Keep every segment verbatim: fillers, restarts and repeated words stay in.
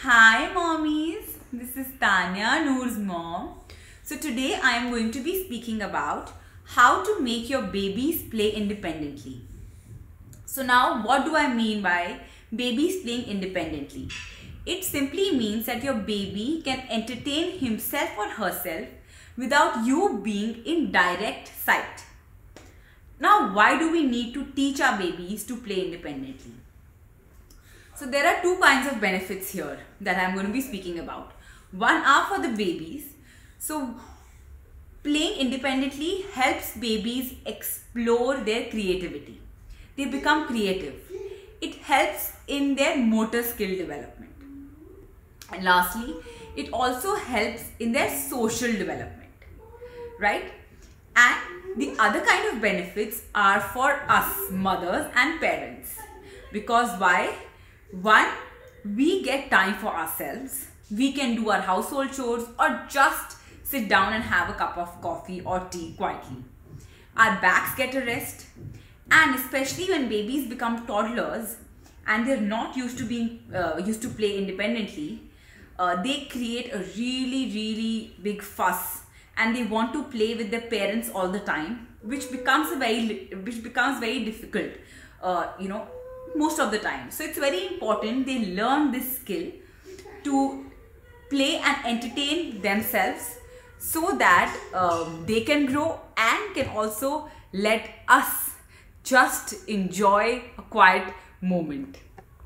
Hi mommies, this is Tanya, Noor's mom. So today I am going to be speaking about how to make your babies play independently. So now what do I mean by babies playing independently? It simply means that your baby can entertain himself or herself without you being in direct sight. Now why do we need to teach our babies to play independently? So there are two kinds of benefits here that I'm going to be speaking about. One are for the babies. So playing independently helps babies explore their creativity. They become creative. It helps in their motor skill development. And lastly, it also helps in their social development, right? And the other kind of benefits are for us mothers and parents. Because why? One, we get time for ourselves. We can do our household chores or just sit down and have a cup of coffee or tea quietly. Our backs get a rest. And especially when babies become toddlers and they're not used to being uh, used to play independently, uh, they create a really really big fuss and they want to play with their parents all the time, which becomes a very which becomes very difficult, uh, you know, most of the time. So it's very important they learn this skill to play and entertain themselves so that um, they can grow and can also let us just enjoy a quiet moment.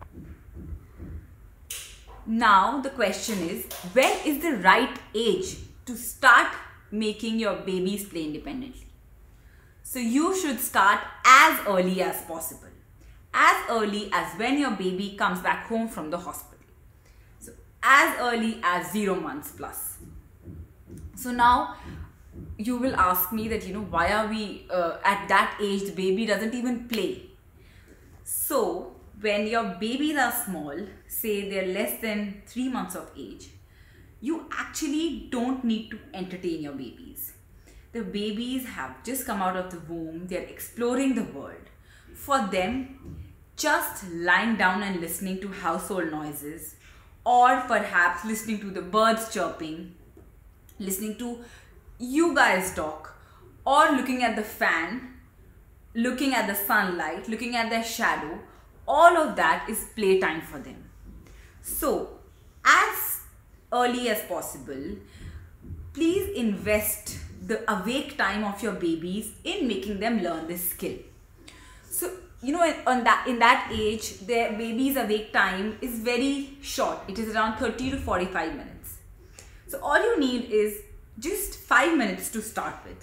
Now the question is, when is the right age to start making your babies play independently? So you should start as early as possible. As early as when your baby comes back home from the hospital. So as early as zero months plus. So now you will ask me that, you know, why are we uh, at that age the baby doesn't even play. So when your babies are small, say they're less than three months of age, you actually don't need to entertain your babies. The babies have just come out of the womb, they're exploring the world. For them, just lying down and listening to household noises, or perhaps listening to the birds chirping, listening to you guys talk, or looking at the fan, looking at the sunlight, looking at their shadow, all of that is playtime for them. So, as early as possible, please invest the awake time of your babies in making them learn this skill. So, you know, on that in that age, their baby's awake time is very short. It is around thirty to forty-five minutes. So all you need is just five minutes to start with.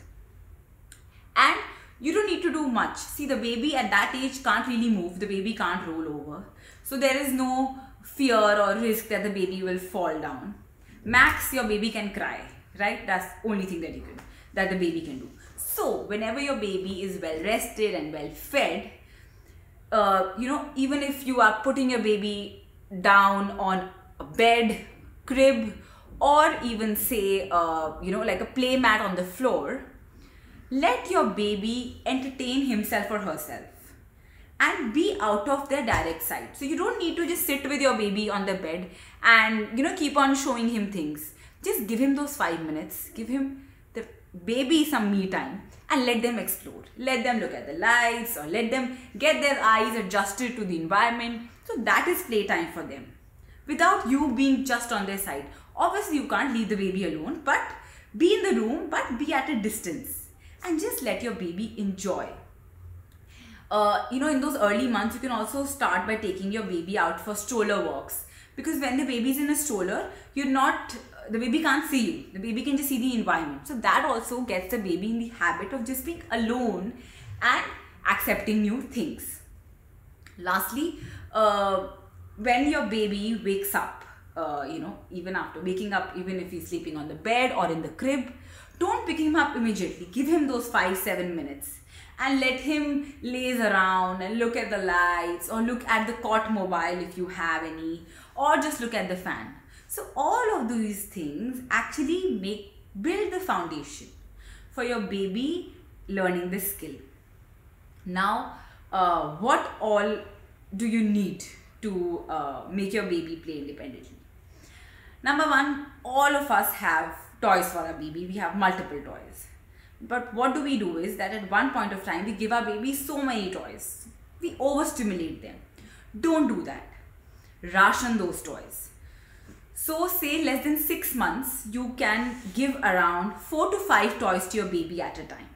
And you don't need to do much. See, the baby at that age can't really move. The baby can't roll over. So there is no fear or risk that the baby will fall down. Max, your baby can cry, right? That's the only thing that you can, that the baby can do. So whenever your baby is well rested and well fed, uh, you know, even if you are putting your baby down on a bed, crib, or even say, uh, you know, like a play mat on the floor, let your baby entertain himself or herself and be out of their direct sight. So you don't need to just sit with your baby on the bed and, you know, keep on showing him things. Just give him those five minutes, give him the baby some me time and let them explore. Let them look at the lights or let them get their eyes adjusted to the environment. So that is playtime for them without you being just on their side. Obviously you can't leave the baby alone, but be in the room, but be at a distance and just let your baby enjoy. Uh, you know, in those early months, you can also start by taking your baby out for stroller walks, because when the baby is in a stroller, you're not, the baby can't see you. The baby can just see the environment. So that also gets the baby in the habit of just being alone and accepting new things. Lastly, uh, when your baby wakes up, uh, you know, even after waking up, even if he's sleeping on the bed or in the crib, don't pick him up immediately. Give him those five, seven minutes and let him laze around and look at the lights or look at the cot mobile if you have any, or just look at the fan. So all of these things actually make build the foundation for your baby learning this skill. Now, uh, what all do you need to uh, make your baby play independently? Number one, all of us have toys for our baby. We have multiple toys. But what do we do is that at one point of time, we give our baby so many toys. We overstimulate them. Don't do that. Ration those toys. So say less than six months, you can give around four to five toys to your baby at a time.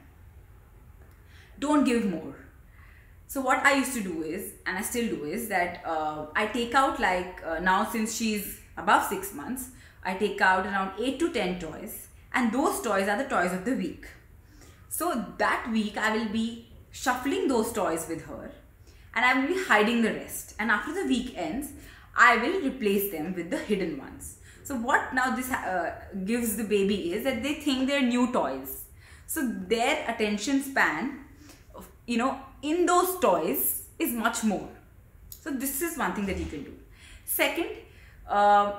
Don't give more. So what I used to do is, and I still do is that uh, I take out like uh, now since she's above six months, I take out around eight to ten toys, and those toys are the toys of the week. So that week I will be shuffling those toys with her and I will be hiding the rest. And after the week ends, I will replace them with the hidden ones. So what now this uh, gives the baby is that they think they're new toys. So their attention span, you know, in those toys is much more. So this is one thing that you can do. Second, uh,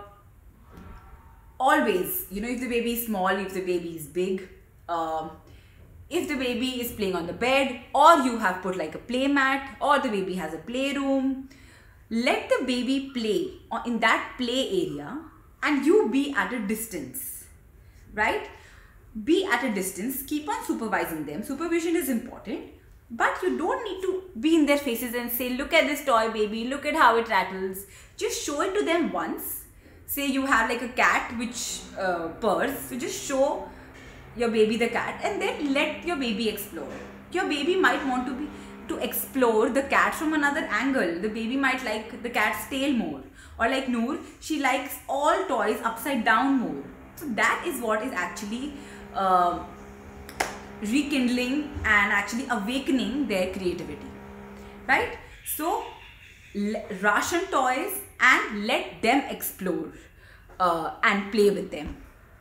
always, you know, if the baby is small, if the baby is big, um, if the baby is playing on the bed, or you have put like a play mat, or the baby has a playroom, let the baby play in that play area and you be at a distance, right? Be at a distance, keep on supervising them. Supervision is important, but you don't need to be in their faces and say, look at this toy baby, look at how it rattles. Just show it to them once. Say you have like a cat which uh, purrs, so just show your baby the cat and then let your baby explore. Your baby might want to be to explore the cat from another angle. The baby might like the cat's tail more, or like Noor, she likes all toys upside down more. So that is what is actually uh, rekindling and actually awakening their creativity, right? So ration toys and let them explore uh, and play with them.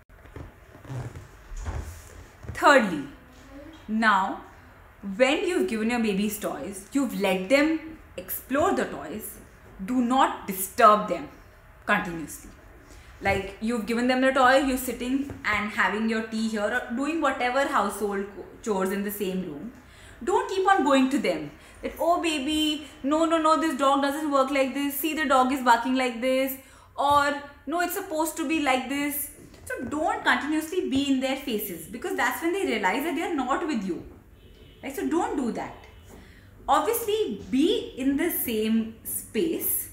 Thirdly, now when you've given your babies toys, you've let them explore the toys, do not disturb them continuously. Like you've given them the toy, you're sitting and having your tea here or doing whatever household chores in the same room. Don't keep on going to them. That, oh baby, no, no, no, this dog doesn't work like this. See, the dog is barking like this. Or, no, it's supposed to be like this. So don't continuously be in their faces, because that's when they realize that they are not with you. Right? So don't do that. Obviously, be in the same space.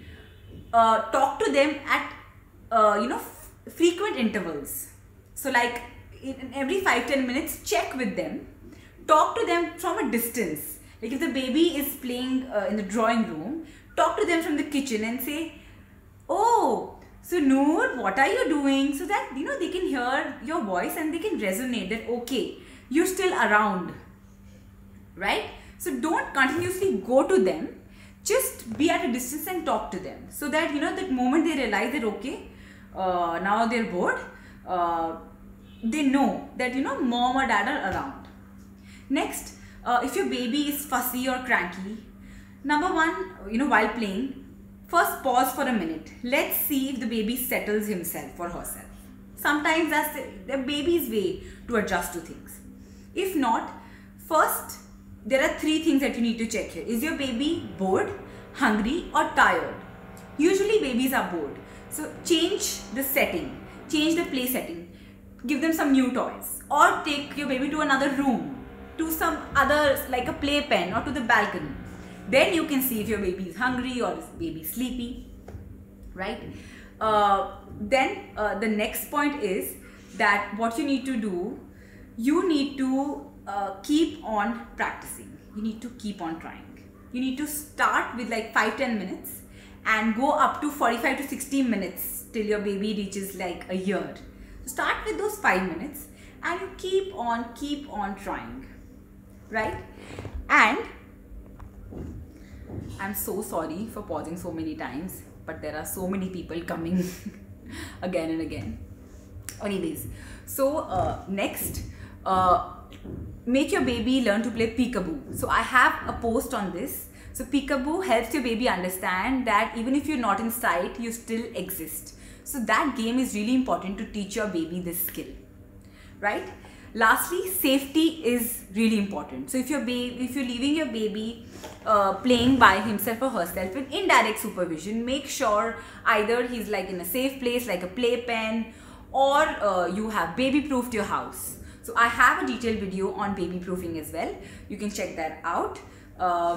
Uh, talk to them at uh, you know frequent intervals. So like in every five to ten minutes, check with them. Talk to them from a distance. Like if the baby is playing uh, in the drawing room, talk to them from the kitchen and say, oh, so Noor, what are you doing? So that, you know, they can hear your voice and they can resonate that, okay, you're still around, right? So don't continuously go to them. Just be at a distance and talk to them. So that, you know, that moment they realize that, okay, uh, now they're bored, uh, they know that, you know, mom or dad are around. Next, uh, if your baby is fussy or cranky, number one, you know, while playing, first pause for a minute. Let's see if the baby settles himself or herself. Sometimes that's the, the baby's way to adjust to things. If not, first, there are three things that you need to check here. Is your baby bored, hungry or tired? Usually babies are bored. So change the setting, change the play setting. Give them some new toys, or take your baby to another room, to some other, like a playpen, or to the balcony. Then you can see if your baby is hungry or is baby sleepy, right? Uh, then uh, the next point is that what you need to do, you need to uh, keep on practicing. You need to keep on trying. You need to start with like five to ten minutes and go up to forty-five to sixty minutes till your baby reaches like a year. So start with those five minutes and you keep on, keep on trying, right? And I'm so sorry for pausing so many times, but there are so many people coming again and again. Anyways, so uh, next, uh, make your baby learn to play peekaboo. So I have a post on this. So peekaboo helps your baby understand that even if you're not in sight, you still exist. So that game is really important to teach your baby this skill, right? Lastly, safety is really important. So if you're ba- if you're leaving your baby uh, playing by himself or herself with indirect supervision, make sure either he's like in a safe place like a playpen, or uh, you have baby proofed your house. So I have a detailed video on baby proofing as well. You can check that out. Uh,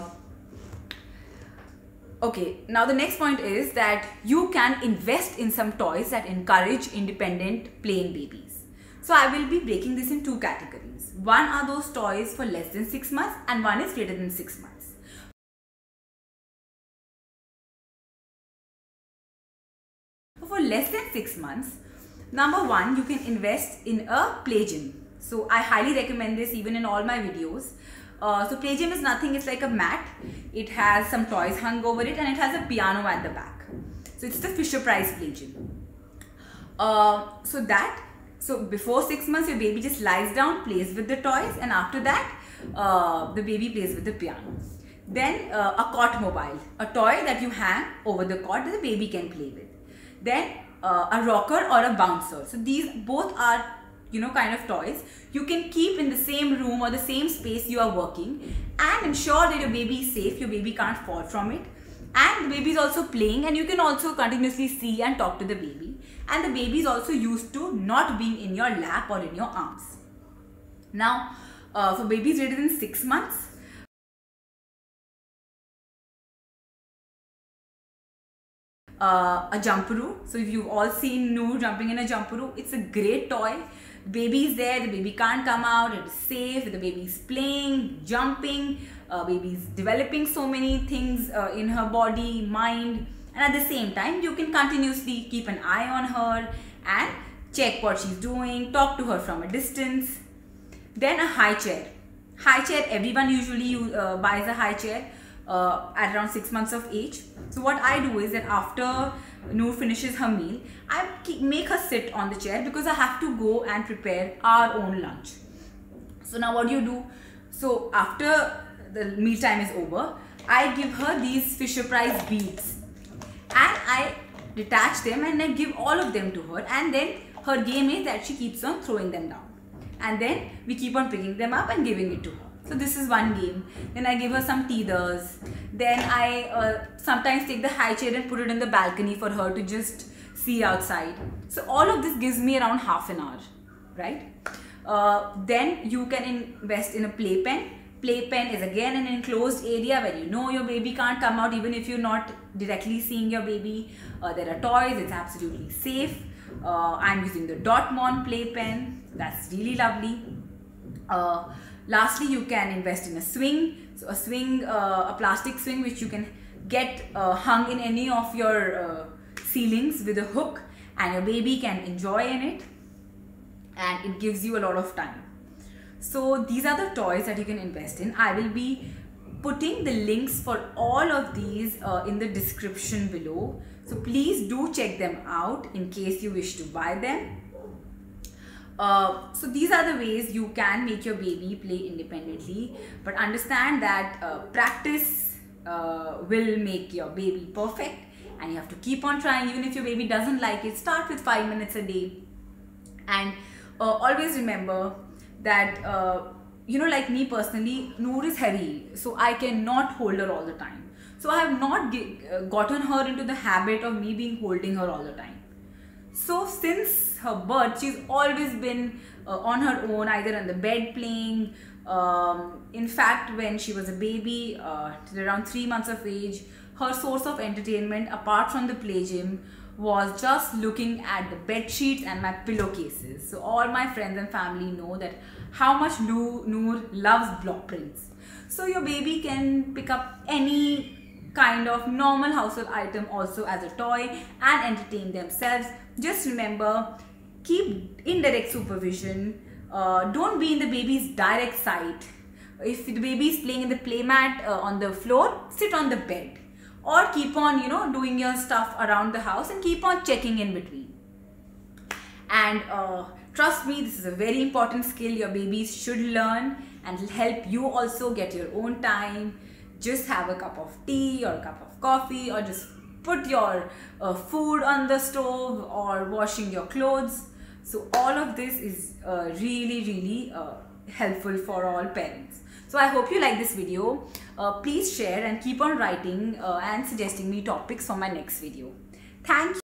okay, now the next point is that you can invest in some toys that encourage independent playing babies. So I will be breaking this in two categories. One are those toys for less than six months and one is greater than six months. For less than six months, number one, you can invest in a play gym. So I highly recommend this even in all my videos. Uh, so play gym is nothing, it's like a mat. It has some toys hung over it and it has a piano at the back. So it's the Fisher-Price play gym. Uh, so that So before six months, your baby just lies down, plays with the toys, and after that, uh, the baby plays with the piano. Then uh, a cot mobile, a toy that you hang over the cot that the baby can play with. Then uh, a rocker or a bouncer. So these both are, you know, kind of toys you can keep in the same room or the same space you are working, and ensure that your baby is safe, your baby can't fall from it. And the baby is also playing, and you can also continuously see and talk to the baby. And the baby is also used to not being in your lap or in your arms. Now, uh, for babies greater than six months, uh, a jumperoo. So if you've all seen Noor jumping in a jumperoo, it's a great toy. Baby is there, the baby can't come out, it is safe, the baby is playing, jumping, uh, baby is developing so many things uh, in her body, mind. And at the same time, you can continuously keep an eye on her and check what she's doing, talk to her from a distance. Then a high chair. High chair, everyone usually uh, buys a high chair uh, at around six months of age. So what I do is that after Noor finishes her meal, I make her sit on the chair because I have to go and prepare our own lunch. So now what do you do? So after the meal time is over, I give her these Fisher-Price beads. And I detach them and I give all of them to her, and then her game is that she keeps on throwing them down, and then we keep on picking them up and giving it to her. So this is one game. Then I give her some teethers. Then I uh, sometimes take the high chair and put it in the balcony for her to just see outside. So all of this gives me around half an hour, right? Uh, then you can invest in a playpen. Playpen is again an enclosed area where you know your baby can't come out even if you're not directly seeing your baby. Uh, there are toys, it's absolutely safe. Uh, I'm using the Dotmon playpen, that's really lovely. Uh, lastly, you can invest in a swing. So a swing, uh, a plastic swing which you can get uh, hung in any of your uh, ceilings with a hook, and your baby can enjoy in it, and it gives you a lot of time. So these are the toys that you can invest in. I will be putting the links for all of these uh, in the description below. So please do check them out in case you wish to buy them. Uh, so these are the ways you can make your baby play independently. But understand that uh, practice uh, will make your baby perfect, and you have to keep on trying. Even if your baby doesn't like it, start with five minutes a day. And uh, always remember that, uh, you know, like me personally, Noor is heavy, so I cannot hold her all the time. So I have not get, uh, gotten her into the habit of me being holding her all the time. So since her birth, she's always been uh, on her own, either on the bed playing. Um, in fact, when she was a baby, uh, till around three months of age, her source of entertainment, apart from the play gym, was just looking at the bed sheets and my pillowcases. So all my friends and family know that how much Noor loves block prints. So your baby can pick up any kind of normal household item also as a toy and entertain themselves. Just remember, keep indirect supervision. Uh, don't be in the baby's direct sight. If the baby is playing in the playmat uh, on the floor, sit on the bed. Or keep on, you know, doing your stuff around the house and keep on checking in between. And uh, trust me, this is a very important skill your babies should learn, and will help you also get your own time. Just have a cup of tea or a cup of coffee, or just put your uh, food on the stove, or washing your clothes. So all of this is uh, really really uh, helpful for all parents. So I hope you like this video. Uh, please share and keep on writing uh, and suggesting me topics for my next video. Thank you.